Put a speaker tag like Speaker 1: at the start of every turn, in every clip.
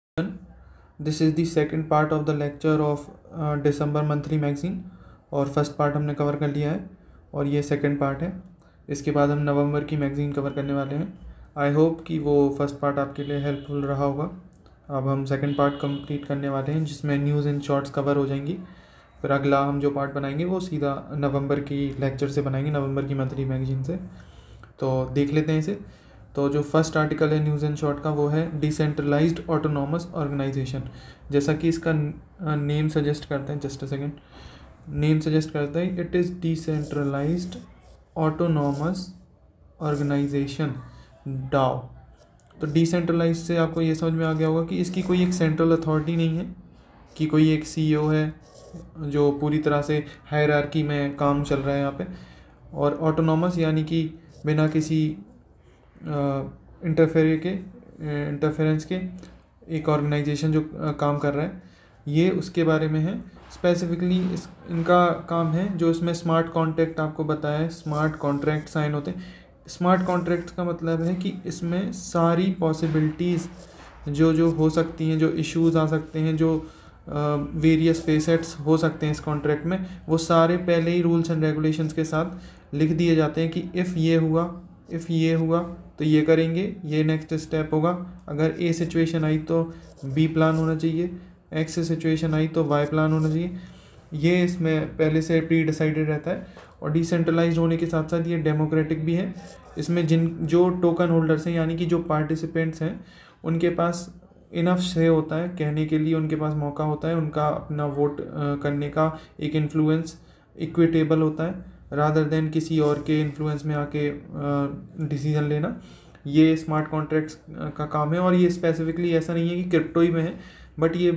Speaker 1: This is the second part of the lecture of December monthly magazine. और first part हमने cover कर लिया है और ये सेकंड पार्ट है। इसके बाद हम नवंबर की मैगज़ीन कवर करने वाले हैं। आई होप कि वो फर्स्ट पार्ट आपके लिए हेल्पफुल रहा होगा। अब हम सेकंड पार्ट कंप्लीट करने वाले हैं जिसमें न्यूज़ इन शॉर्ट्स कवर हो जाएंगी। फिर अगला हम जो पार्ट बनाएंगे वो सीधा नवंबर की लेक्चर से बनाएंगे, नवंबर की मंथली मैगज़ीन से। तो देख लेते हैं इसे। तो जो फर्स्ट आर्टिकल है न्यूज़ एंड शॉर्ट का वो है डिसेंट्रलाइज्ड ऑटोनॉमस ऑर्गेनाइजेशन। जैसा कि इसका नेम सजेस्ट करते हैं, just a second, name suggest करता है it is decentralized autonomous organization DAO. तो डिसेंट्रलाइज से आपको ये समझ में आ गया होगा कि इसकी कोई एक सेंट्रल अथॉरिटी नहीं है, कि कोई एक सीईओ है जो पूरी तरह से हायरार्की में काम चल रहा है यहाँ पे। और ऑटोनॉमस यानी कि बिना किसी इंटरफेरेंस के एक ऑर्गेनाइजेशन जो काम कर रहा है, ये उसके बारे में है। स्पेसिफिकली इनका काम है जो इसमें स्मार्ट कॉन्ट्रैक्ट आपको बताया है, स्मार्ट कॉन्ट्रैक्ट साइन होते हैं। स्मार्ट कॉन्ट्रैक्ट का मतलब है कि इसमें सारी पॉसिबिलिटीज़ जो हो सकती हैं, जो इश्यूज आ सकते हैं, जो वेरियस फेसेट्स हो सकते हैं इस कॉन्ट्रैक्ट में, वो सारे पहले ही रूल्स एंड रेगुलेशंस के साथ लिख दिए जाते हैं कि इफ़ ये हुआ तो ये करेंगे, ये नेक्स्ट स्टेप होगा। अगर ए सिचुएशन आई तो बी प्लान होना चाहिए, एक्स सिचुएशन आई तो वाई प्लान होना चाहिए। ये इसमें पहले से प्री डिसाइडेड रहता है। और डिसेंट्रलाइज होने के साथ साथ ये डेमोक्रेटिक भी है। इसमें जो टोकन होल्डर्स हैं यानी कि जो पार्टिसिपेंट्स हैं, उनके पास इनफ से होता है, कहने के लिए उनके पास मौका होता है, उनका अपना वोट करने का एक इन्फ्लुएंस इक्विटेबल होता है, रादर देन किसी और के इन्फ्लुएंस में आके डिसीजन लेना। ये स्मार्ट कॉन्ट्रैक्ट्स का काम है। और ये स्पेसिफिकली ऐसा नहीं है कि क्रिप्टो ही में है, बट ये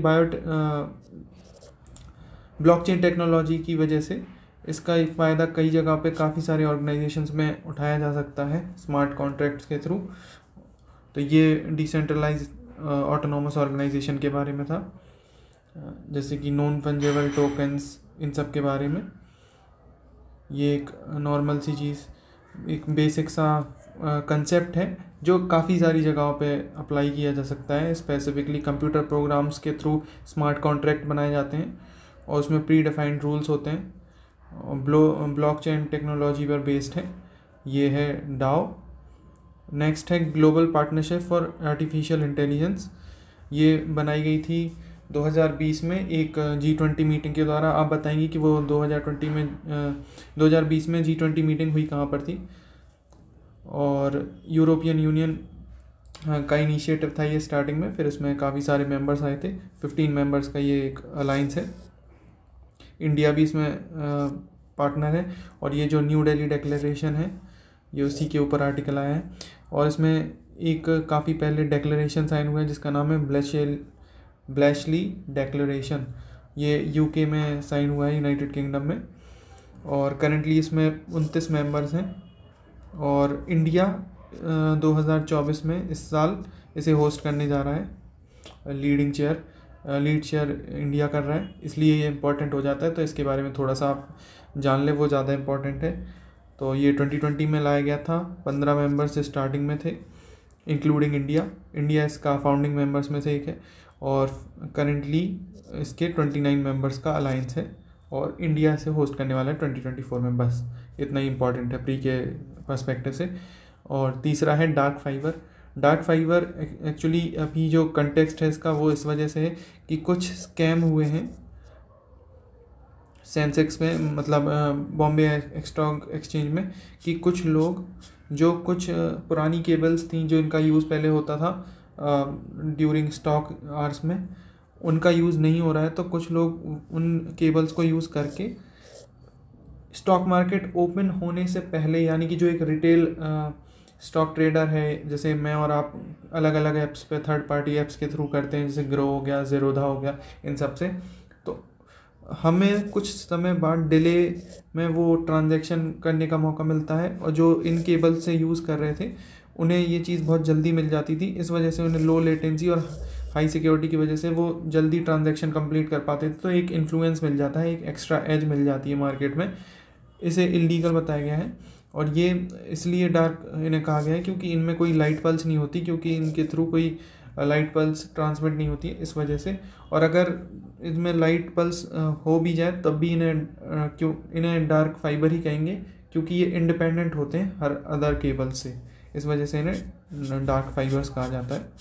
Speaker 1: ब्लॉकचेन टेक्नोलॉजी की वजह से इसका एक फ़ायदा कई जगह पे काफ़ी सारे ऑर्गेनाइजेशंस में उठाया जा सकता है स्मार्ट कॉन्ट्रैक्ट्स के थ्रू। तो ये डिसेंट्रलाइज ऑटोनॉमस ऑर्गेनाइजेशन के बारे में था, जैसे कि नॉन फंजेबल टोकन्स, इन सब के बारे में। ये एक नॉर्मल सी चीज़, एक बेसिक सा कंसेप्ट है जो काफ़ी सारी जगहों पे अप्लाई किया जा सकता है। स्पेसिफिकली कंप्यूटर प्रोग्राम्स के थ्रू स्मार्ट कॉन्ट्रैक्ट बनाए जाते हैं और उसमें प्री डिफाइंड रूल्स होते हैं। ब्लॉकचेन टेक्नोलॉजी पर बेस्ड है। ये है डाओ। नेक्स्ट है global partnership for artificial intelligence. ये बनाई गई थी 2020 में एक G20 मीटिंग के द्वारा। आप बताएंगे कि वो 2020 में G20 मीटिंग हुई कहाँ पर थी। और यूरोपियन यूनियन का इनिशिएटिव था ये स्टार्टिंग में, फिर इसमें काफ़ी सारे मेंबर्स आए थे। 15 मेंबर्स का ये एक अलाइंस है। इंडिया भी इसमें पार्टनर है। और ये जो न्यू दिल्ली डिक्लेरेशन है ये उसी के ऊपर आर्टिकल आया है। और इसमें एक काफ़ी पहले डिक्लेरेशन साइन हुआ है जिसका नाम है ब्लेशली डिक्लेरेशन। ये यूके में साइन हुआ है, यूनाइटेड किंगडम में। और करेंटली इसमें 29 मेंबर्स हैं। और इंडिया 2024 में इस साल इसे होस्ट करने जा रहा है। लीड शेयर इंडिया कर रहा है, इसलिए ये इम्पोर्टेंट हो जाता है। तो इसके बारे में थोड़ा सा आप जान लें, वो ज़्यादा इम्पोर्टेंट है। तो ये 2020 में लाया गया था। 15 मेंबर्स स्टार्टिंग में थे, इंक्लूडिंग इंडिया इसका फाउंडिंग मेंबर्स में से एक है। और करेंटली इसके 29 मेंबर्स का अलायंस है और इंडिया से होस्ट करने वाला है 2024 में। बस इतना ही इम्पॉर्टेंट है प्री के पर्सपेक्टिव से। और तीसरा है डार्क फाइबर एक्चुअली अभी जो कंटेक्स्ट है इसका वो इस वजह से है कि कुछ स्कैम हुए हैं सेंसेक्स में, मतलब बॉम्बे स्टॉक एक्सचेंज में, कि कुछ लोग जो कुछ पुरानी केबल्स थी जो इनका यूज़ पहले होता था ड्यूरिंग स्टॉक आवर्स में, उनका यूज़ नहीं हो रहा है। तो कुछ लोग उन केबल्स को यूज़ करके स्टॉक मार्केट ओपन होने से पहले, यानी कि जो एक रिटेल स्टॉक ट्रेडर है, जैसे मैं और आप अलग अलग ऐप्स पे, थर्ड पार्टी ऐप्स के थ्रू करते हैं, जैसे ग्रो हो गया, ज़ेरोधा हो गया, इन सब से, तो हमें कुछ समय बाद डिले में वो ट्रांजैक्शन करने का मौका मिलता है। और जो इन केबल से यूज़ कर रहे थे उन्हें ये चीज़ बहुत जल्दी मिल जाती थी। इस वजह से उन्हें लो लेटेंसी और हाई सिक्योरिटी की वजह से वो जल्दी ट्रांजैक्शन कंप्लीट कर पाते थे। तो एक इन्फ्लुएंस मिल जाता है, एक एक्स्ट्रा एज मिल जाती है मार्केट में। इसे इलीगल बताया गया है। और ये इसलिए डार्क इन्हें कहा गया है क्योंकि इनमें कोई लाइट पल्स नहीं होती, क्योंकि इनके थ्रू कोई लाइट पल्स ट्रांसमिट नहीं होती है इस वजह से। और अगर इसमें लाइट पल्स हो भी जाए तब भी इन्हें डार्क फाइबर ही कहेंगे, क्योंकि ये इंडिपेंडेंट होते हैं हर अदर केबल से, इस वजह से इन्हें डार्क फाइबर्स कहा जाता है।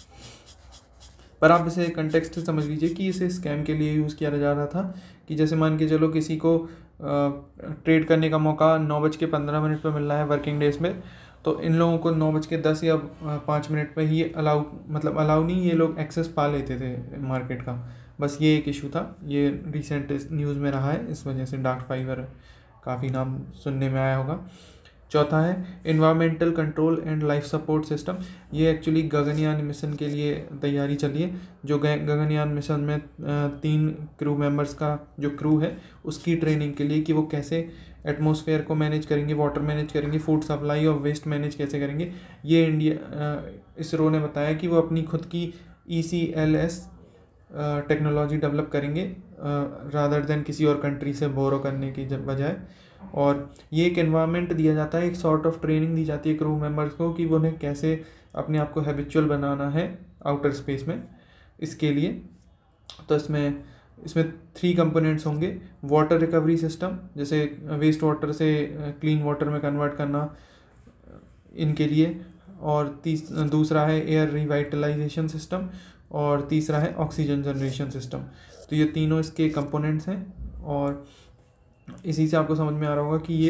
Speaker 1: पर आप इसे कंटेक्स्ट से समझ लीजिए कि इसे स्कैम के लिए यूज़ किया जा रहा था, कि जैसे मान के चलो किसी को ट्रेड करने का मौका 9:15 पर मिल रहा है वर्किंग डेज में, तो इन लोगों को 9:10 या 5 मिनट पर ही अलाउ नहीं, ये लोग एक्सेस पा लेते थे मार्केट का। बस ये एक इशू था, ये रिसेंट न्यूज़ में रहा है, इस वजह से डार्क फाइबर काफ़ी नाम सुनने में आया होगा। चौथा है environmental control and life support system. ये एक्चुअली गगनयान मिशन के लिए तैयारी चली है। जो गगनयान मिशन में 3 क्रू मेंबर्स का जो क्रू है उसकी ट्रेनिंग के लिए, कि वो कैसे एटमॉस्फेयर को मैनेज करेंगे, वाटर मैनेज करेंगे, फूड सप्लाई और वेस्ट मैनेज कैसे करेंगे। ये इसरो ने बताया कि वो अपनी खुद की ECLS टेक्नोलॉजी डेवलप करेंगे रादर देन किसी और कंट्री से बोरो करने की बजाय। और ये एक एनवायरनमेंट दिया जाता है, एक सॉर्ट ऑफ ट्रेनिंग दी जाती है क्रू मेंबर्स को कि वो उन्हें कैसे अपने आप को हैबिचुअल बनाना है आउटर स्पेस में। इसके लिए तो इसमें 3 कंपोनेंट्स होंगे। वाटर रिकवरी सिस्टम, जैसे वेस्ट वाटर से क्लीन वाटर में कन्वर्ट करना इनके लिए, और दूसरा है एयर रिवाइटलाइजेशन सिस्टम, और तीसरा है ऑक्सीजन जनरेशन सिस्टम। तो ये तीनों इसके कंपोनेंट्स हैं, और इसी से आपको समझ में आ रहा होगा कि ये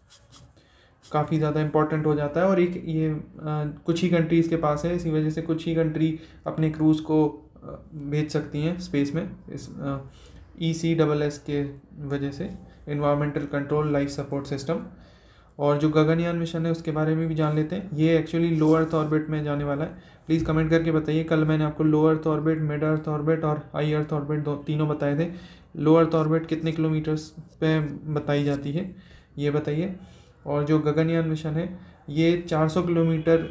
Speaker 1: काफ़ी ज़्यादा इम्पॉर्टेंट हो जाता है। और एक ये कुछ ही कंट्रीज़ के पास है, इसी वजह से कुछ ही कंट्री अपने क्रूज़ को भेज सकती हैं स्पेस में, इस ECSS के वजह से, environmental control life support system. और जो गगनयान मिशन है उसके बारे में भी जान लेते हैं। ये एक्चुअली लो अर्थ ऑर्बिट में जाने वाला है। प्लीज़ कमेंट करके बताइए, कल मैंने आपको low earth orbit, mid earth orbit और हाई अर्थ ऑर्बिट तीनों बताए थे। लो अर्थ ऑर्बिट कितने किलोमीटर्स पे बताई जाती है ये बताइए। और जो गगनयान मिशन है ये 400 किलोमीटर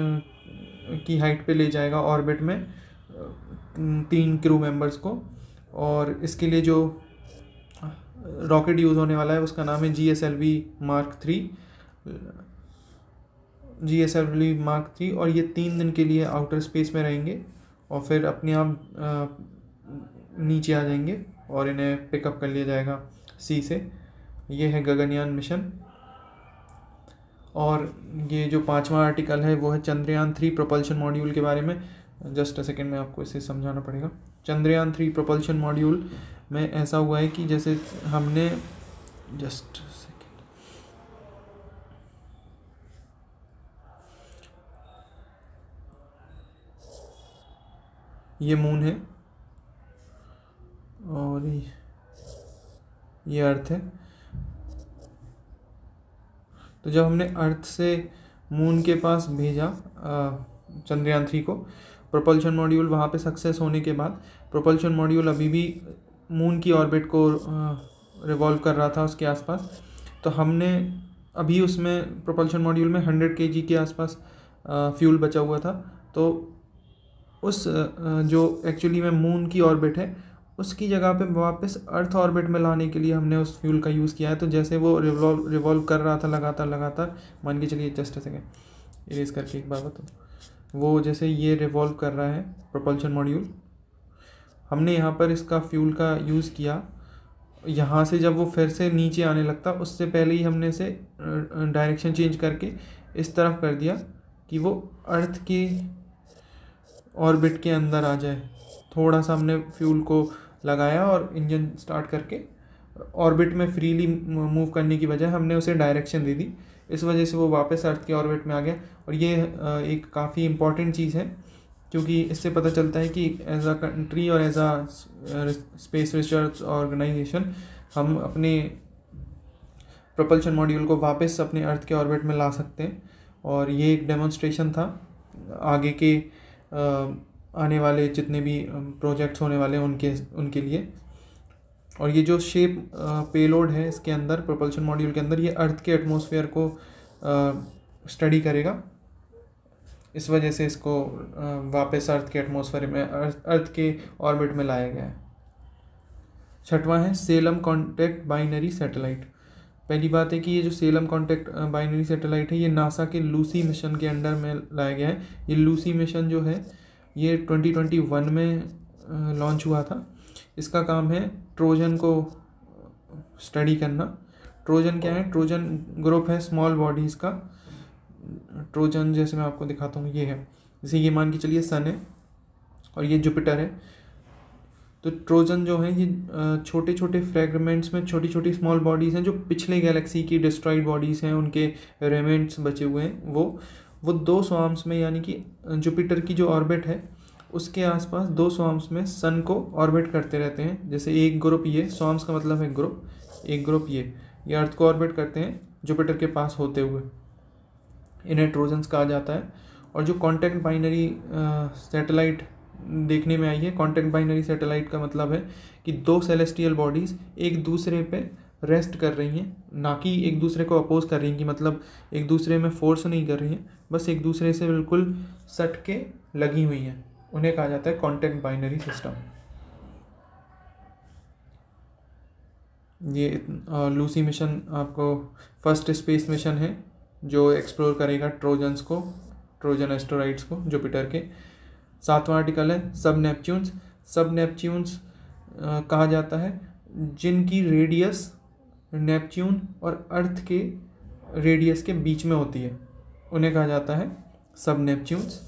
Speaker 1: की हाइट पे ले जाएगा ऑर्बिट में 3 क्रू मेंबर्स को। और इसके लिए जो रॉकेट यूज़ होने वाला है उसका नाम है GSLV Mark 3। और ये 3 दिन के लिए आउटर स्पेस में रहेंगे और फिर अपने आप नीचे आ जाएंगे और इन्हें पिकअप कर लिया जाएगा सी से। ये है गगनयान मिशन। और ये जो 5वां आर्टिकल है वो है चंद्रयान 3 प्रोपल्शन मॉड्यूल के बारे में। जस्ट अ सेकेंड में आपको इसे समझाना पड़ेगा। चंद्रयान 3 प्रोपल्शन मॉड्यूल में ऐसा हुआ है कि जैसे हमने जस्ट सेकेंड, ये मून है और ये अर्थ है। तो जब हमने अर्थ से मून के पास भेजा चंद्रयान 3 को, प्रोपल्शन मॉड्यूल वहाँ पे सक्सेस होने के बाद प्रोपल्शन मॉड्यूल अभी भी मून की ऑर्बिट को रिवॉल्व कर रहा था उसके आसपास। तो हमने अभी उसमें प्रोपल्शन मॉड्यूल में 100 kg के आसपास फ्यूल बचा हुआ था। तो उस जो एक्चुअली में मून की ऑर्बिट है उसकी जगह पे वापस अर्थ ऑर्बिट में लाने के लिए हमने उस फ्यूल का यूज़ किया है। तो जैसे वो रिवॉल्व कर रहा था लगातार, मान के चलिए जस्ट अ सेकेंड इरेज करके एक बार बताओ, वो जैसे ये रिवॉल्व कर रहा है प्रोपल्शन मॉड्यूल, हमने यहाँ पर इसका फ्यूल का यूज़ किया। यहाँ से जब वो फिर से नीचे आने लगता उससे पहले ही हमने इसे डायरेक्शन चेंज करके इस तरफ कर दिया कि वो अर्थ की ऑर्बिट के अंदर आ जाए। थोड़ा सा हमने फ्यूल को लगाया और इंजन स्टार्ट करके ऑर्बिट में फ्रीली मूव करने की बजाय हमने उसे डायरेक्शन दे दी। इस वजह से वो वापस अर्थ के ऑर्बिट में आ गया। और ये एक काफ़ी इम्पॉर्टेंट चीज़ है, क्योंकि इससे पता चलता है कि एज अ कंट्री और as a space research organisation हम अपने प्रोपल्शन मॉड्यूल को वापस अपने अर्थ के ऑर्बिट में ला सकते हैं। और ये एक डेमोन्स्ट्रेशन था आगे के आने वाले जितने भी प्रोजेक्ट्स होने वाले हैं उनके लिए। और ये जो शेप पेलोड है इसके अंदर प्रोपल्शन मॉड्यूल के अंदर, ये अर्थ के एटमॉस्फेयर को स्टडी करेगा। इस वजह से इसको वापस अर्थ के एटमॉस्फेयर में, अर्थ के ऑर्बिट में लाया गया है। 6वां है सेलम कॉन्टैक्ट बाइनरी सैटेलाइट। पहली बात है कि ये जो सेलम कॉन्टैक्ट बाइनरी सैटेलाइट है ये नासा के लूसी मिशन के अंडर में लाया गया है। ये लूसी मिशन जो है ये 2021 में लॉन्च हुआ था। इसका काम है ट्रोजन को स्टडी करना। ट्रोजन क्या है? ट्रोजन ग्रुप है स्मॉल बॉडीज़ का। ट्रोजन जैसे मैं आपको दिखाता हूँ, ये है, जैसे ये मान के चलिए सन है और ये जुपिटर है। तो ट्रोजन जो है ये छोटे छोटे फ्रेगमेंट्स में छोटी छोटी स्मॉल बॉडीज़ हैं जो पिछले गैलेक्सी की डिस्ट्रॉइड बॉडीज़ हैं, उनके रेमेंट्स बचे हुए हैं। वो 2 स्वाम्स में, यानी कि जुपिटर की जो ऑर्बिट है उसके आसपास 2 स्वाम्स में सन को ऑर्बिट करते रहते हैं। जैसे एक ग्रुप, ये स्वाम्स का मतलब है ग्रुप, एक ग्रुप ये अर्थ को ऑर्बिट करते हैं जुपिटर के पास होते हुए, इन्हें ट्रोजन्स कहा जाता है। और जो कॉन्टैक्ट बाइनरी सैटेलाइट देखने में आई है, कॉन्टैक्ट बाइनरी सैटेलाइट का मतलब है कि 2 सेलेस्टियल बॉडीज़ एक दूसरे पे रेस्ट कर रही हैं, ना कि एक दूसरे को अपोज कर रही हैं, कि मतलब एक दूसरे में फोर्स नहीं कर रही हैं, बस एक दूसरे से बिल्कुल सट के लगी हुई हैं, उन्हें कहा जाता है कॉन्टैक्ट बाइनरी सिस्टम। ये लूसी मिशन आपको फर्स्ट स्पेस मिशन है जो एक्सप्लोर करेगा ट्रोजन्स को, ट्रोजन एस्टेरॉइड्स को जुपिटर के। 7वां आर्टिकल है सब नेपच्यून्स। सब नेपच्यून्स कहा जाता है जिनकी रेडियस नेपच्यून और अर्थ के रेडियस के बीच में होती है, उन्हें कहा जाता है सब नेपच्यून्स।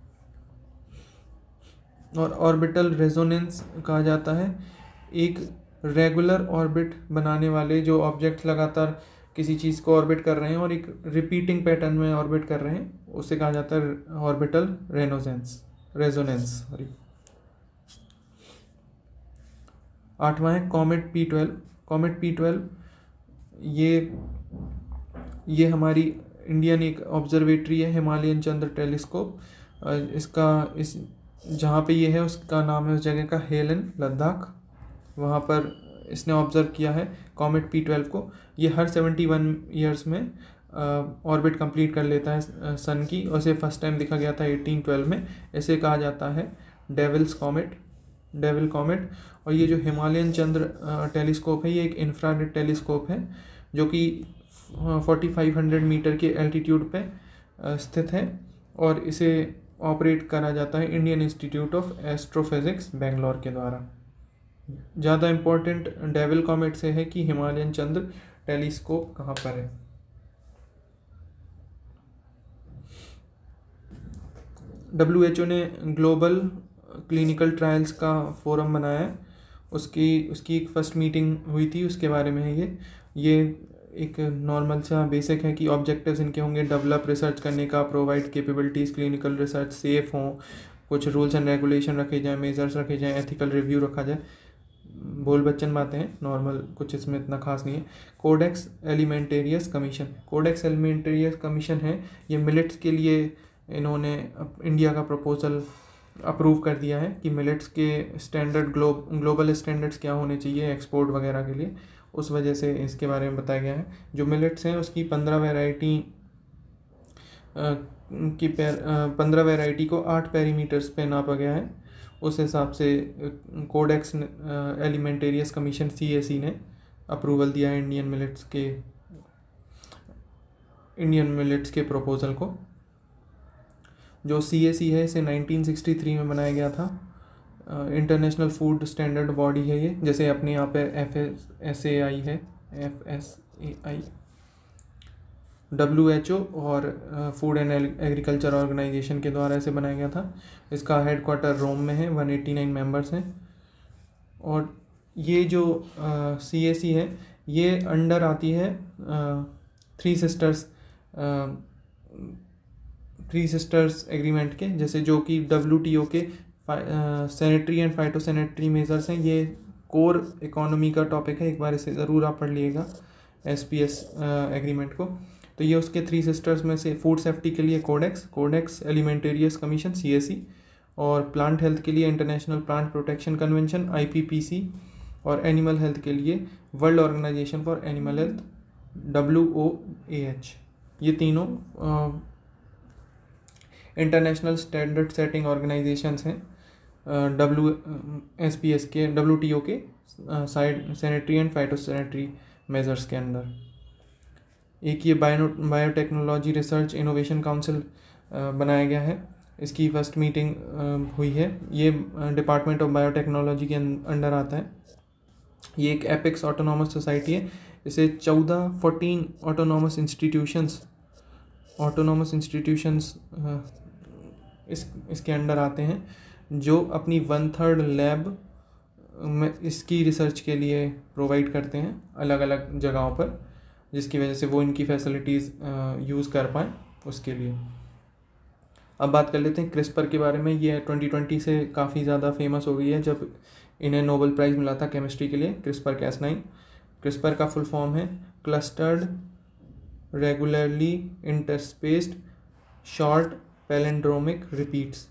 Speaker 1: और ऑर्बिटल रेजोनेंस कहा जाता है एक रेगुलर ऑर्बिट बनाने वाले जो ऑब्जेक्ट्स लगातार किसी चीज़ को ऑर्बिट कर रहे हैं और एक रिपीटिंग पैटर्न में ऑर्बिट कर रहे हैं, उसे कहा जाता है ऑर्बिटल रेजोनेंस। सॉरी। 8वां है कॉमेट P12। कॉमेट P12 ये हमारी इंडियन एक ऑब्जर्वेटरी है, हिमालयन चंद्र टेलीस्कोप। इस जहाँ पे ये है उसका नाम है उस जगह का हेलन, लद्दाख। वहाँ पर इसने ऑब्जर्व किया है कॉमेट P12 को। ये हर 71 ईयर्स में ऑर्बिट कंप्लीट कर लेता है सन की, और इसे फर्स्ट टाइम देखा गया था 1812 में। इसे कहा जाता है डेविल कॉमेट। और ये जो हिमालयन चंद्र टेलीस्कोप है, ये एक इंफ्रारेड टेलीस्कोप है जो कि 4500 मीटर के एल्टीट्यूड पे स्थित है, और इसे ऑपरेट करा जाता है Indian Institute of Astrophysics Bangalore के द्वारा। ज़्यादा इम्पोर्टेंट डेविल कॉमेट से है कि हिमालयन चंद्र टेलीस्कोप कहाँ पर है। WHO ने ग्लोबल क्लिनिकल ट्रायल्स का फोरम बनाया है, उसकी एक फर्स्ट मीटिंग हुई थी, उसके बारे में है ये एक नॉर्मल सा बेसिक है कि ऑब्जेक्टिव्स इनके होंगे डेवलप रिसर्च करने का, provide capabilities, clinical research safe हों, कुछ रूल्स एंड रेगुलेशन रखे जाएँ, मेजर्स रखे जाएँ, एथिकल रिव्यू रखा जाए। बोल बच्चन बातें हैं, नॉर्मल, कुछ इसमें इतना खास नहीं है। कोडेक्स एलिमेंटेरियस कमीशन है, ये मिलेट्स के लिए इन्होंने इंडिया का प्रपोजल अप्रूव कर दिया है कि मिलेट्स के स्टैंडर्ड ग्लोबल स्टैंडर्ड्स क्या होने चाहिए एक्सपोर्ट वगैरह के लिए, उस वजह से इसके बारे में बताया गया है। जो मिलेट्स हैं उसकी 15 वैरायटी को 8 पैरीमीटर्स पे नापा गया है। उस हिसाब से कोडेक्स एलिमेंटेरियस कमीशन CAC ने अप्रूवल दिया है इंडियन मिलेट्स के प्रपोजल को। जो CAC है इसे 1963 में बनाया गया था। इंटरनेशनल फूड स्टैंडर्ड बॉडी है ये, जैसे अपने यहाँ पे FSAI है, FSAI, WHO और फूड एंड एग्रीकल्चर ऑर्गेनाइजेशन के द्वारा इसे बनाया गया था। इसका हेडक्वार्टर रोम में है, 189 मेंबर्स हैं। और ये जो CAC है ये अंडर आती है थ्री सिस्टर्स एग्रीमेंट के, जैसे जो कि WTO के सैनिटरी एंड फाइटोसैनिटरी मेजर्स हैं। ये कोर इकोनॉमी का टॉपिक है, एक बार इसे ज़रूर आप पढ़ लीजिएगा SPS एग्रीमेंट को। तो ये उसके 3 सिस्टर्स में से फूड सेफ्टी के लिए कोडेक्स एलिमेंटेरियस कमीशन CAC, और प्लांट हेल्थ के लिए international plant protection convention IPPC, और एनिमल हेल्थ के लिए world organisation for animal health WOAH। ये तीनों इंटरनेशनल स्टैंडर्ड सेटिंग ऑर्गेनाइजेशंस हैं SPS के, WTO के सैनिटरी एंड फाइटोसैनिटरी मेजर्स के अंदर। एक ये बायोटेक्नोलॉजी रिसर्च इनोवेशन काउंसिल बनाया गया है, इसकी फर्स्ट मीटिंग हुई है। ये डिपार्टमेंट ऑफ बायोटेक्नोलॉजी के अंडर आता है। ये एक एपिक्स ऑटोनॉमस सोसाइटी है। इसे 14 ऑटोनॉमस इंस्टीट्यूशंस इसके अंडर आते हैं, जो अपनी 1/3 लैब में इसकी रिसर्च के लिए प्रोवाइड करते हैं अलग अलग जगहों पर, जिसकी वजह से वो इनकी फैसिलिटीज़ यूज़ कर पाएँ उसके लिए। अब बात कर लेते हैं क्रिस्पर के बारे में। ये 2020 से काफ़ी ज़्यादा फेमस हो गई है, जब इन्हें नोबेल प्राइज़ मिला था केमिस्ट्री के लिए, CRISPR-Cas9। क्रिस्पर का फुल फॉर्म है clustered regularly interspaced short palindromic repeats.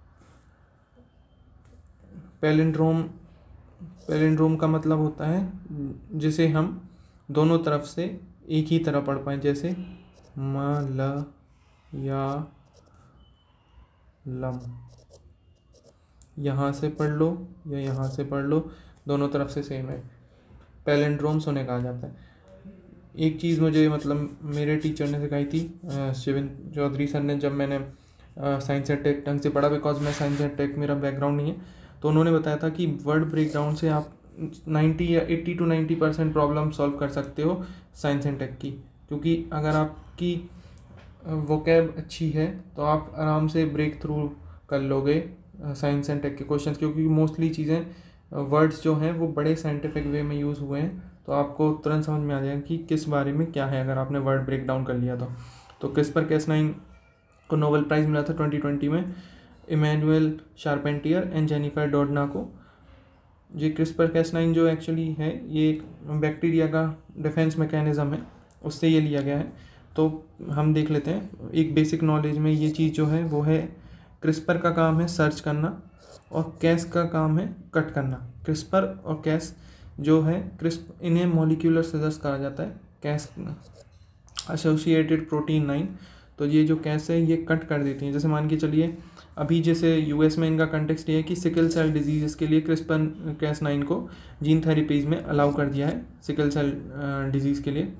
Speaker 1: Palindrome का मतलब होता है जिसे हम दोनों तरफ से एक ही तरह पढ़ पाएँ, जैसे म या लम, यहाँ से पढ़ लो या यहाँ से पढ़ लो, दोनों तरफ से सेम है। पैलिंड्रोम्स उन्हें कहा जाता है। एक चीज़ मुझे मतलब मेरे टीचर ने सिखाई थी, शिवन चौधरी सर ने, जब मैंने साइंस एंड टेक ढंग से पढ़ा, बिकॉज मैं साइंस एंड टेक मेरा बैकग्राउंड नहीं है, तो उन्होंने बताया था कि वर्ड ब्रेकडाउन से आप 90 या 80 to 90% प्रॉब्लम सॉल्व कर सकते हो साइंस एंड टेक की। क्योंकि अगर आपकी वोकैब अच्छी है तो आप आराम से ब्रेक थ्रू कर लोगे साइंस एंड टेक के क्वेश्चंस, क्योंकि मोस्टली चीज़ें वर्ड्स जो हैं वो बड़े साइंटिफिक वे में यूज़ हुए हैं, तो आपको तुरंत समझ में आ जाएगा कि किस बारे में क्या है अगर आपने वर्ड ब्रेक डाउन कर लिया तो CRISPR-Cas9 को नोबेल प्राइज़ मिला था 2020 में Emmanuelle Charpentier and Jennifer Doudna को। ये CRISPR-Cas9 जो एक्चुअली है, ये एक बैक्टीरिया का डिफेंस मैकेनिज़्म है, उससे ये लिया गया है। तो हम देख लेते हैं एक बेसिक नॉलेज में। ये चीज़ जो है वो है, क्रिस्पर का काम है सर्च करना और कैस का काम है कट करना। क्रिस्पर और कैस जो है, इन्हें मॉलिक्यूलर सिजर्स कहा जाता है। कैस एसोसिएटेड प्रोटीन 9, तो ये जो कैस है ये कट कर देती हैं। जैसे मान के चलिए अभी जैसे यूएस में इनका कंटेक्स्ट ये है कि सिकल सेल डिजीज़ के लिए CRISPR-Cas9 को जीन थेरेपीज़ में अलाउ कर दिया है, सिकल सेल डिजीज़ के लिए।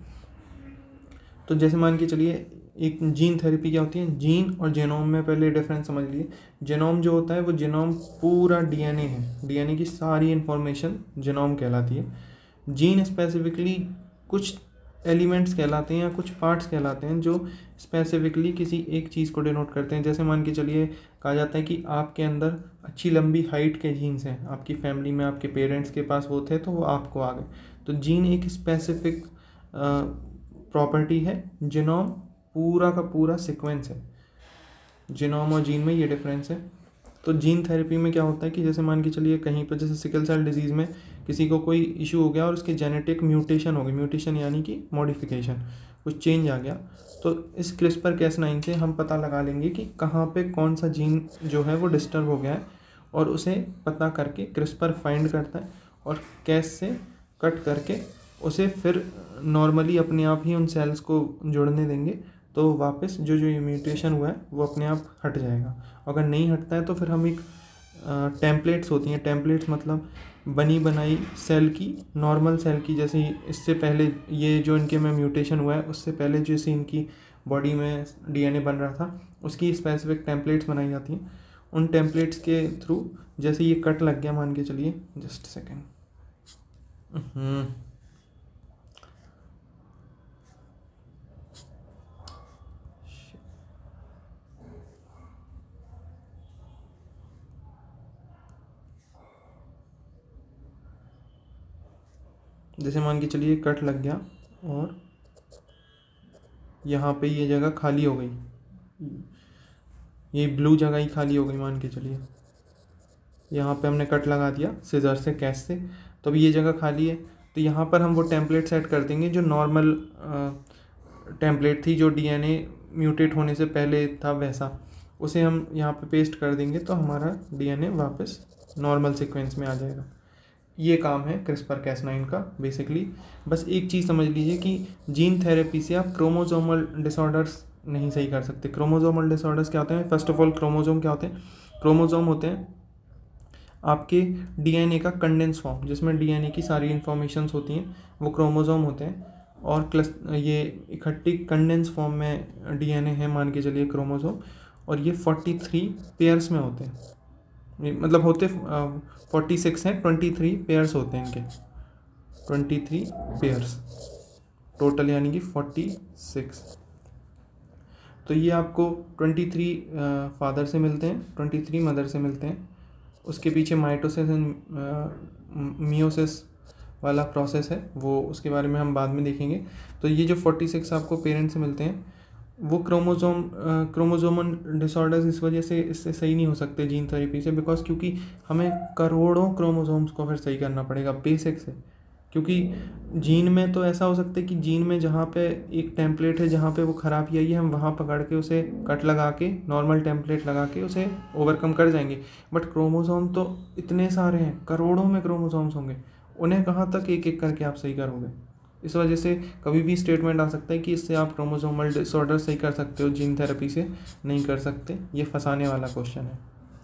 Speaker 1: तो जैसे मान के चलिए एक जीन थेरेपी क्या होती है, जीन और जेनोम में पहले डिफरेंस समझ लीजिए। जेनोम जो होता है वो जेनोम पूरा डीएनए है, डीएनए की सारी इन्फॉर्मेशन जेनोम कहलाती है। जीन स्पेसिफिकली कुछ एलिमेंट्स कहलाते हैं या कुछ पार्ट्स कहलाते हैं जो स्पेसिफिकली किसी एक चीज़ को डिनोट करते हैं। जैसे मान के चलिए कहा जाता है कि आपके अंदर अच्छी लंबी हाइट के जीन्स हैं, आपकी फैमिली में आपके पेरेंट्स के पास वो थे तो वो आपको आ गए। तो जीन एक स्पेसिफिक प्रॉपर्टी है, जीनोम पूरा का पूरा सीक्वेंस है। जीनोम और जीन में ये डिफरेंस है। तो जीन थेरेपी में क्या होता है कि जैसे मान के चलिए कहीं पर जैसे सिकल सेल डिजीज़ में किसी को कोई इशू हो गया और उसके जेनेटिक म्यूटेशन हो गई, म्यूटेशन यानी कि मॉडिफिकेशन, कुछ चेंज आ गया, तो इस CRISPR-Cas9 से हम पता लगा लेंगे कि कहाँ पे कौन सा जीन जो है वो डिस्टर्ब हो गया है, और उसे पता करके CRISPR फाइंड करता है और कैस से कट करके उसे फिर नॉर्मली अपने आप ही उन सेल्स को जुड़ने देंगे, तो वापस जो ये म्यूटेशन हुआ है वो अपने आप हट जाएगा। अगर नहीं हटता है तो फिर हम एक टेम्पलेट्स होती हैं, टेम्पलेट्स मतलब बनी बनाई सेल की, नॉर्मल सेल की, जैसे इससे पहले ये जो इनके में म्यूटेशन हुआ है उससे पहले जैसे इनकी बॉडी में डीएनए बन रहा था उसकी स्पेसिफिक टेम्पलेट्स बनाई जाती हैं। उन टेम्पलेट्स के थ्रू जैसे ये कट लग गया, मान के चलिए, जस्ट सेकेंड, जैसे मान के चलिए कट लग गया और यहाँ पे ये जगह खाली हो गई, ये ब्लू जगह ही खाली हो गई, मान के चलिए यहाँ पे हमने कट लगा दिया सीजर से, कैस से, तो अभी ये जगह खाली है। तो यहाँ पर हम वो टेम्पलेट सेट कर देंगे जो नॉर्मल टेम्पलेट थी, जो डीएनए म्यूटेट होने से पहले था वैसा, उसे हम यहाँ पे पेस्ट कर देंगे तो हमारा डीएनए वापस नॉर्मल सीक्वेंस में आ जाएगा। ये काम है CRISPR-Cas9 का बेसिकली। बस एक चीज़ समझ लीजिए कि जीन थेरेपी से आप क्रोमोसोमल डिसऑर्डर्स नहीं सही कर सकते। क्रोमोसोमल डिसऑर्डर्स क्या होते हैं? फर्स्ट ऑफ ऑल क्रोमोसोम क्या होते हैं? क्रोमोसोम होते हैं आपके डीएनए का कंडेंस फॉर्म, जिसमें डीएनए की सारी इन्फॉर्मेशंस होती हैं, वो क्रोमोसोम होते हैं। और ये इकट्ठी कंडेंस फॉर्म में डीएनए है, मान के चलिए क्रोमोसोम, और ये 43 पेयर्स में होते हैं, मतलब होते 46 हैं, 23 पेयर्स होते हैं इनके, 23 पेयर्स टोटल, यानी कि 46। तो ये आपको 23 फादर से मिलते हैं, 23 मदर से मिलते हैं। उसके पीछे माइटोसिस एंड मियोसिस वाला प्रोसेस है, वो उसके बारे में हम बाद में देखेंगे। तो ये जो 46 आपको पेरेंट्स से मिलते हैं वो क्रोमोसोमल डिसऑर्डर्स इस वजह से इससे सही नहीं हो सकते जीन थेरेपी से, बिकॉज क्योंकि हमें करोड़ों क्रोमोसोम्स को फिर सही करना पड़ेगा बेसिक से। क्योंकि जीन में तो ऐसा हो सकता है कि जीन में जहाँ पे एक टेम्पलेट है, जहाँ पे वो ख़राबी आई है, हम वहाँ पकड़ के उसे कट लगा के नॉर्मल टेम्पलेट लगा के उसे ओवरकम कर जाएंगे। बट क्रोमोसोम तो इतने सारे हैं, करोड़ों में क्रोमोसोम्स होंगे, उन्हें कहाँ तक एक एक करके आप सही करोगे। इस वजह से कभी भी स्टेटमेंट आ सकता है कि इससे आप क्रोमोसोमल डिसऑर्डर सही कर सकते हो, जीन थेरेपी से नहीं कर सकते। ये फंसाने वाला क्वेश्चन है।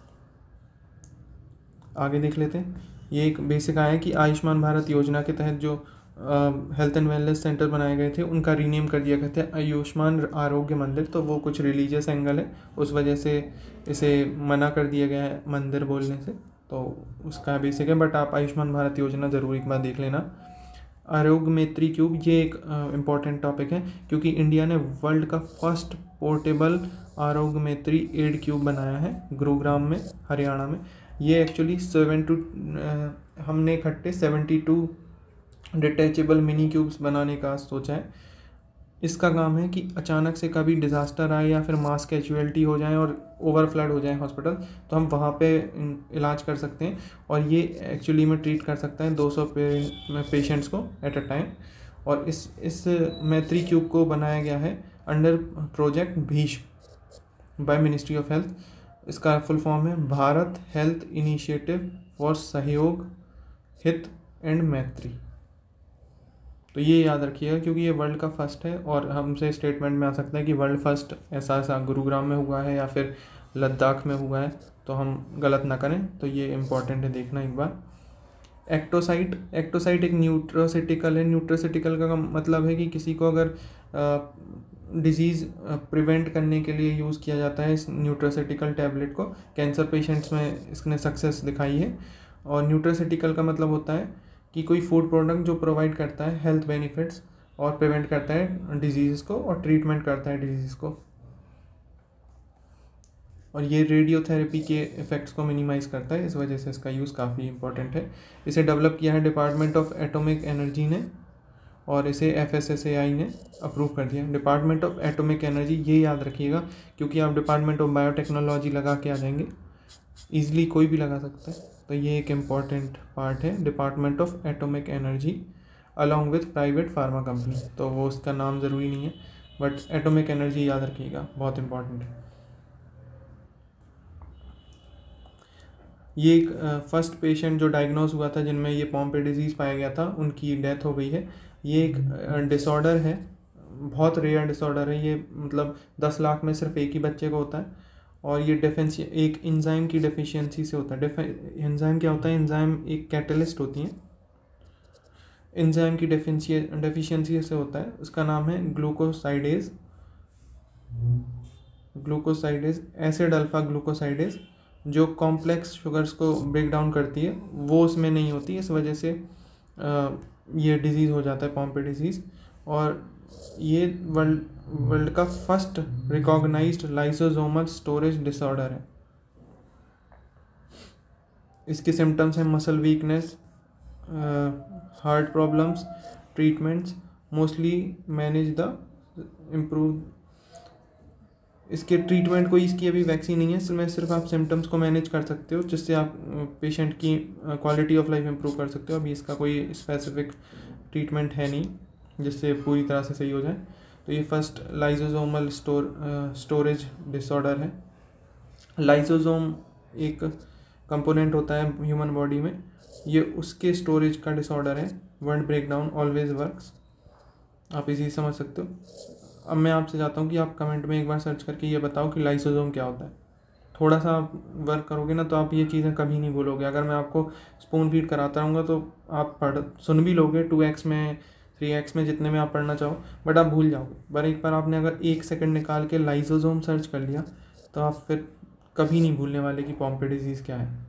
Speaker 1: आगे देख लेते हैं। ये एक बेसिक आया है कि आयुष्मान भारत योजना के तहत जो हेल्थ एंड वेलनेस सेंटर बनाए गए थे उनका रीनेम कर दिया गया था आयुष्मान आरोग्य मंदिर। तो वो कुछ रिलीजियस एंगल है, उस वजह से इसे मना कर दिया गया है मंदिर बोलने से, तो उसका बेसिक है। बट आप आयुष्मान भारत योजना ज़रूर एक बार देख लेना। आरोग्य मैत्री क्यूब, ये एक इम्पॉर्टेंट टॉपिक है क्योंकि इंडिया ने वर्ल्ड का फर्स्ट पोर्टेबल आरोग्य मैत्री एड क्यूब बनाया है गुरुग्राम में, हरियाणा में। ये एक्चुअली हमने इकट्ठे 72 डिटैचेबल मिनी क्यूब्स बनाने का सोचा है। इसका काम है कि अचानक से कभी डिज़ास्टर आए या फिर मास कैजुअलिटी हो जाए और ओवरफ्लड हो जाए हॉस्पिटल, तो हम वहाँ पे इलाज कर सकते हैं। और ये एक्चुअली में ट्रीट कर सकता है 200 पेशेंट्स को एट अ टाइम। और इस मैत्री क्यूब को बनाया गया है under project Bhishm by ministry of health. इसका फुल फॉर्म है भारत हेल्थ इनिशिएटिव फॉर सहयोग हित एंड मैत्री। तो ये याद रखिएगा क्योंकि ये वर्ल्ड का फर्स्ट है और हमसे स्टेटमेंट में आ सकता है कि वर्ल्ड फर्स्ट ऐसा गुरुग्राम में हुआ है या फिर लद्दाख में हुआ है, तो हम गलत ना करें। तो ये इम्पॉर्टेंट है देखना एक बार। एक्टोसाइट एक न्यूट्रोसिटिकल है। न्यूट्रोसिटिकल का मतलब है कि किसी को अगर डिजीज़ प्रिवेंट करने के लिए यूज़ किया जाता है इस न्यूट्रोसिटिकल टैबलेट को। कैंसर पेशेंट्स में इसने सक्सेस दिखाई है। और न्यूट्रोसिटिकल का मतलब होता है कि कोई फूड प्रोडक्ट जो प्रोवाइड करता है हेल्थ बेनिफिट्स और प्रिवेंट करता है डिजीज़ को और ट्रीटमेंट करता है डिजीज़ को। और ये रेडियोथेरेपी के इफ़ेक्ट्स को मिनिमाइज़ करता है, इस वजह से इसका यूज़ काफ़ी इंपॉर्टेंट है। इसे डेवलप किया है डिपार्टमेंट ऑफ एटॉमिक एनर्जी ने और इसे FSSAI ने अप्रूव कर दिया। डिपार्टमेंट ऑफ एटॉमिक एनर्जी, ये याद रखिएगा क्योंकि आप डिपार्टमेंट ऑफ बायोटेक्नोलॉजी लगा के आ जाएंगे, ईजिली कोई भी लगा सकता है। तो ये एक इम्पॉर्टेंट पार्ट है, department of atomic energy along with private pharma company. तो वो उसका नाम ज़रूरी नहीं है, बट एटॉमिक एनर्जी याद रखिएगा, बहुत इंपॉर्टेंट है। ये एक फर्स्ट पेशेंट जो डायग्नोज हुआ था जिनमें ये पॉम्पे डिजीज़ पाया गया था, उनकी डेथ हो गई है। ये एक डिसऑर्डर है, बहुत रेयर डिसऑर्डर है ये, मतलब 10 लाख में सिर्फ एक ही बच्चे को होता है। और ये एक एंजाइम की डेफिशिएंसी से होता है। एंजाइम क्या होता है? एंजाइम एक कैटलिस्ट होती है, एंजाइम की डेफिशिएंसी से होता है। उसका नाम है ग्लूकोसाइडेज एसिड अल्फा ग्लूकोसाइडेज, जो कॉम्प्लेक्स शुगर्स को ब्रेक डाउन करती है, वो उसमें नहीं होती। इस वजह से ये डिजीज़ हो जाता है पॉम्पे डिजीज़। और ये वर्ल्ड का first recognised lysosomal storage disorder है। इसके सिम्टम्स हैं muscle weakness, heart problems, treatments mostly manage the improve. इसके ट्रीटमेंट कोई इसकी अभी वैक्सीन नहीं है, इसमें सिर्फ आप सिम्टम्स को मैनेज कर सकते हो, जिससे आप पेशेंट की क्वालिटी ऑफ लाइफ इम्प्रूव कर सकते हो। अभी इसका कोई स्पेसिफिक ट्रीटमेंट है नहीं जिससे पूरी तरह से सही हो जाए। तो ये फर्स्ट लाइसोसोमल स्टोरेज डिसऑर्डर है। लाइसोसोम एक कंपोनेंट होता है ह्यूमन बॉडी में, ये उसके स्टोरेज का डिसऑर्डर है। वर्ड ब्रेकडाउन ऑलवेज वर्क्स, आप इसी समझ सकते हो। अब मैं आपसे चाहता हूँ कि आप कमेंट में एक बार सर्च करके ये बताओ कि लाइसोसोम क्या होता है। थोड़ा सा आप वर्क करोगे ना तो आप ये चीज़ें कभी नहीं भूलोगे। अगर मैं आपको स्पून फीड कराता रहूँगा तो आप सुन भी लोगे 2x में 3x में जितने में आप पढ़ना चाहो, बट आप भूल जाओगे। पर एक बार आपने अगर 1 सेकंड निकाल के लाइसोसोम सर्च कर लिया तो आप फिर कभी नहीं भूलने वाले कि पॉम्पे डिजीज़ क्या है।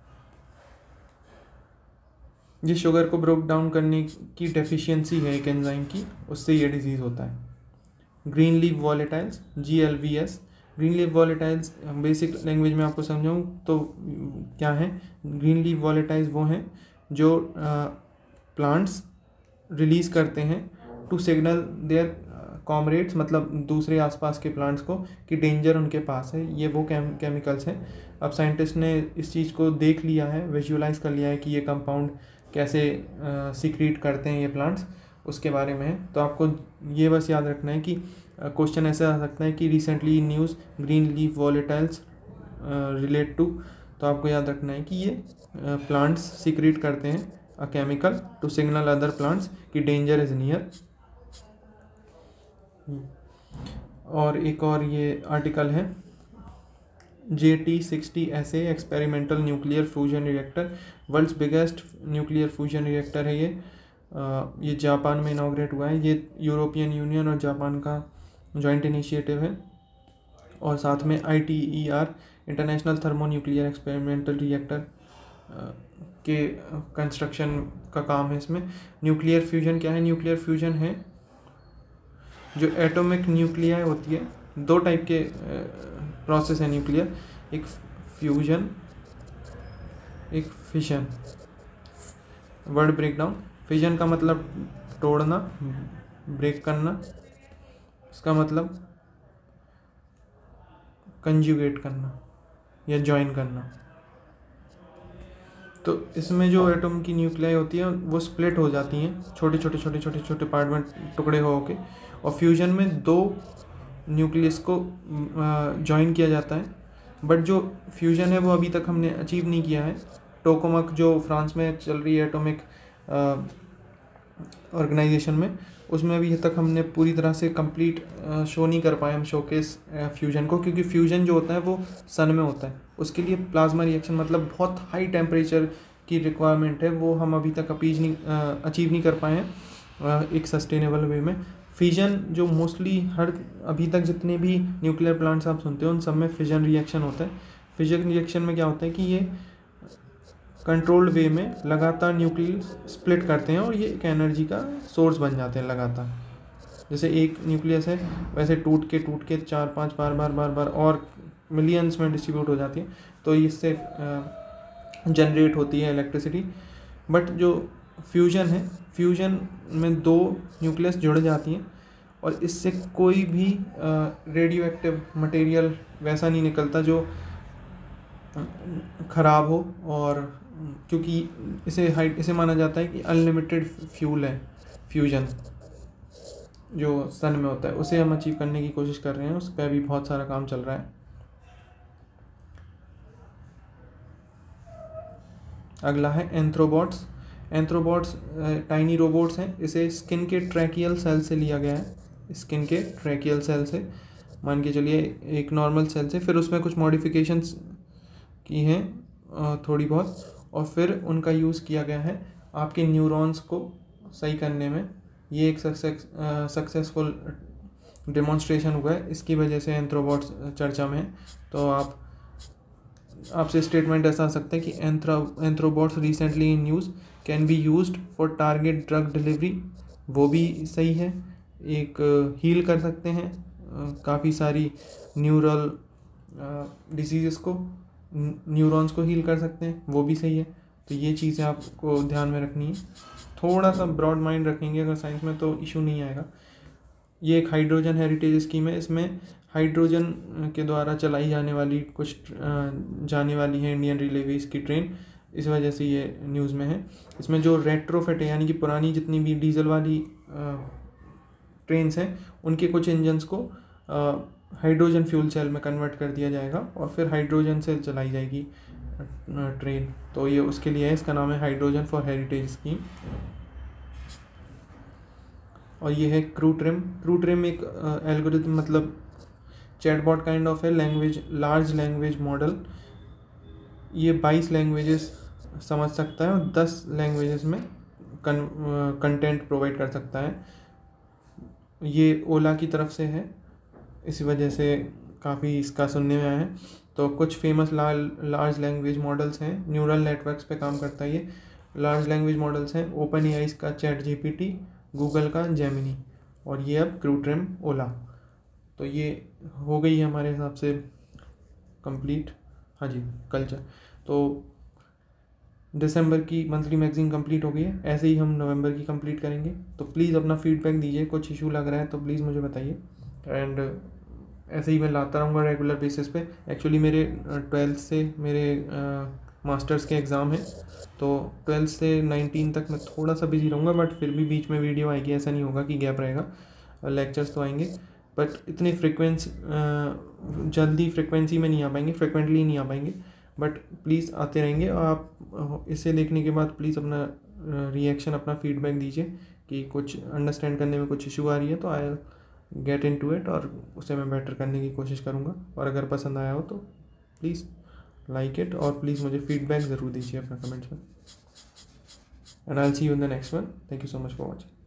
Speaker 1: ये शुगर को ब्रोक डाउन करने की डेफिशिएंसी है एक एंजाइम की, उससे ये डिजीज़ होता है। Green leaf volatiles, GLVS। Green leaf volatiles basic language में आपको समझाऊँ तो क्या है। ग्रीन लीफ वॉलेटाइल्स वो हैं जो प्लांट्स रिलीज़ करते हैं टू सिग्नल देयर कॉमरेड्स, मतलब दूसरे आसपास के प्लांट्स को, कि डेंजर उनके पास है। ये वो केमिकल्स हैं। अब साइंटिस्ट ने इस चीज़ को देख लिया है, विजुअलाइज कर लिया है कि ये कंपाउंड कैसे सीक्रेट करते हैं ये प्लांट्स, उसके बारे में है। तो आपको ये बस याद रखना है कि क्वेश्चन ऐसा आ सकता है कि recently news green leaf volatiles relate to, तो आपको याद रखना है कि ये प्लांट्स सीक्रेट करते हैं a chemical to signal other plants कि डेंजर इज़ नियर। और एक और ये आर्टिकल है JT60SA experimental nuclear fusion reactor, world's biggest nuclear fusion reactor है ये जापान में इनॉग्रेट हुआ है। ये यूरोपियन यूनियन और जापान का जॉइंट इनिशिएटिव है। और साथ में ITER international thermo nuclear experimental reactor के कंस्ट्रक्शन का काम है इसमें। न्यूक्लियर फ्यूजन क्या है? न्यूक्लियर फ्यूजन है जो एटॉमिक न्यूक्लियाई होती है, दो टाइप के प्रोसेस है न्यूक्लियर, एक फ्यूजन एक फिशन। वर्ड ब्रेकडाउन, फिजन का मतलब तोड़ना, ब्रेक करना, इसका मतलब कंजुगेट करना या जॉइन करना। तो इसमें जो एटम की न्यूक्लियाई होती है वो स्प्लिट हो जाती हैं छोटे छोटे पार्ट में टुकड़े हो के, और फ्यूजन में दो न्यूक्लियस को जॉइन किया जाता है। बट जो फ्यूजन है वो अभी तक हमने अचीव नहीं किया है। टोकामक जो फ्रांस में चल रही है एटॉमिक ऑर्गेनाइजेशन में, उसमें अभी तक हमने पूरी तरह से कंप्लीट शो नहीं कर पाए हम शोकेस फ्यूजन को, क्योंकि फ्यूजन जो होता है वो सन में होता है। उसके लिए प्लाज्मा रिएक्शन मतलब बहुत हाई टेम्परेचर की रिक्वायरमेंट है, वो हम अभी तक अचीव नहीं कर पाए हैं एक सस्टेनेबल वे में। फिजन जो मोस्टली अभी तक जितने भी न्यूक्लियर प्लांट्स आप सुनते हो उन सब में फिजन रिएक्शन होता है। फिजन रिएक्शन में क्या होता है कि ये कंट्रोल्ड वे में लगातार न्यूक्लियस स्प्लिट करते हैं और ये एक एनर्जी का सोर्स बन जाते हैं लगातार। जैसे एक न्यूक्लियस है वैसे टूट के 4-5 बार और मिलियंस में डिस्ट्रीब्यूट हो जाती है, तो इससे जनरेट होती है इलेक्ट्रिसिटी। बट जो फ्यूजन है, फ्यूजन में दो न्यूक्लियस जुड़ जाती हैं और इससे कोई भी रेडियो एक्टिव मटेरियल वैसा नहीं निकलता जो ख़राब हो, और क्योंकि इसे माना जाता है कि अनलिमिटेड फ्यूल है फ्यूजन जो सन में होता है, उसे हम अचीव करने की कोशिश कर रहे हैं। उस पर भी बहुत सारा काम चल रहा है। अगला है एंथ्रोबॉट्स। एंथ्रोबॉट्स टाइनी रोबोट्स हैं। इसे स्किन के ट्रैकियल सेल से लिया गया है। स्किन के ट्रैकियल सेल से, मान के चलिए एक नॉर्मल सेल से, फिर उसमें कुछ मॉडिफिकेशंस की हैं थोड़ी बहुत, और फिर उनका यूज़ किया गया है आपके न्यूरॉन्स को सही करने में। ये एक सक्सेसफुल डेमोन्स्ट्रेशन हुआ है, इसकी वजह से एंथ्रोबॉट्स चर्चा में है। तो आपसे स्टेटमेंट ऐसा आ सकता है कि anthrobots recently in news can be used for target drug delivery. वो भी सही है, एक हील कर सकते हैं काफ़ी सारी न्यूरल डिजीज़ को, न्यूरॉन्स को हील कर सकते हैं, वो भी सही है। तो ये चीज़ें आपको ध्यान में रखनी है। थोड़ा सा ब्रॉड माइंड रखेंगे अगर साइंस में तो इशू नहीं आएगा। ये एक हाइड्रोजन हेरिटेज स्कीम है। इसमें हाइड्रोजन के द्वारा चलाई जाने वाली कुछ जाने वाली है इंडियन रेलवेज की ट्रेन, इस वजह से ये न्यूज़ में है। इसमें जो रेट्रोफिट है यानी कि पुरानी जितनी भी डीजल वाली ट्रेन्स हैं उनके कुछ इंजन्स को हाइड्रोजन फ्यूल सेल में कन्वर्ट कर दिया जाएगा और फिर हाइड्रोजन से चलाई जाएगी ट्रेन। तो ये उसके लिए है, इसका नाम है हाइड्रोजन फॉर हेरिटेज स्कीम। और ये है क्रू ट्रिम। क्रू ट्रिम एक एल्गोरिथम मतलब चैटबॉट काइंड ऑफ है, लार्ज लैंग्वेज मॉडल। ये 22 लैंग्वेजेस समझ सकता है और 10 लैंग्वेजेस में कंटेंट प्रोवाइड कर सकता है। ये ओला की तरफ से है, इसी वजह से काफ़ी इसका सुनने में आया है। तो कुछ फेमस लार्ज लैंग्वेज मॉडल्स हैं, न्यूरल नेटवर्क्स पे काम करता है ये। लार्ज लैंग्वेज मॉडल्स हैं ओपन एआई का चैट जीपीटी, गूगल का जेमिनी, और ये अब क्रूट्रेम ओला। तो ये हो गई है हमारे हिसाब से कंप्लीट। हाँ जी, कल्चर। तो दिसंबर की मंथली मैगजीन कंप्लीट हो गई है, ऐसे ही हम नवंबर की कंप्लीट करेंगे। तो प्लीज़ अपना फीडबैक दीजिए, कुछ इशू लग रहा है तो प्लीज़ मुझे बताइए। एंड ऐसे ही मैं लाता रहूँगा रेगुलर बेसिस पे। एक्चुअली मेरे 12th से मेरे मास्टर्स के एग्ज़ाम हैं, तो 12th से 19 तक मैं थोड़ा सा बिजी रहूँगा, बट फिर भी बीच में वीडियो आएगी, ऐसा नहीं होगा कि गैप रहेगा। लेक्चर्स तो आएंगे, बट इतने जल्दी फ्रिक्वेंसी में नहीं आ पाएंगे, फ्रिक्वेंटली नहीं आ पाएंगे, बट प्लीज़ आते रहेंगे। आप इसे देखने के बाद प्लीज़ अपना रिएक्शन, अपना फीडबैक दीजिए कि कुछ अंडरस्टैंड करने में कुछ इशू आ रही है तो I get into it, और उसे मैं बेटर करने की कोशिश करूँगा। और अगर पसंद आया हो तो प्लीज़ लाइक इट, और प्लीज़ मुझे फीडबैक ज़रूर दीजिए अपना कमेंट्स में। And I will see you in the next one. Thank you so much for watching.